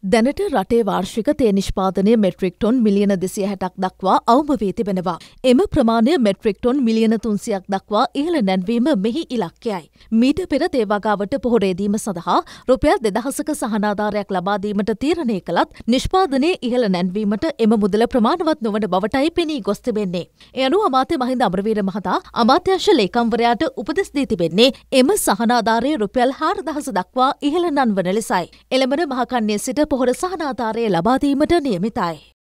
දැනට රටේ වාර්ෂික තේ නිෂ්පාදනය මෙට්‍රික් ටොන් මිලියන 260ක් දක්වා අවම වී තිබෙනවා. එම ප්‍රමාණය මෙට්‍රික් ටොන් මිලියන 300ක් දක්වා ඉහළ නැන්වීම මෙහි ඉලක්කයයි. මීට පෙර තේ වගාවට පොහොරේදීම සඳහා රුපියල් 2000ක සහනාධාරයක් ලබා දීමට තීරණය කළත් නිෂ්පාදනයේ ඉහළ නැන්වීමට එම මුදල ප්‍රමාණවත් නොවන බවටයි පෙනී ගොස් තිබෙන්නේ. ඒ අනුව අමාත්‍ය මහින්ද අමරවීර මහතා අමාත්‍යාංශ ලේකම්වරයාට උපදෙස් දී තිබෙන්නේ එම සහනාධාරය රුපියල් 4000 දක්වා ඉහළ නන්වන ලෙසයි. එළඹන මහකන්නේ සිට පොහොර සහනාධාරය ලබා දීමට නියමිතයි.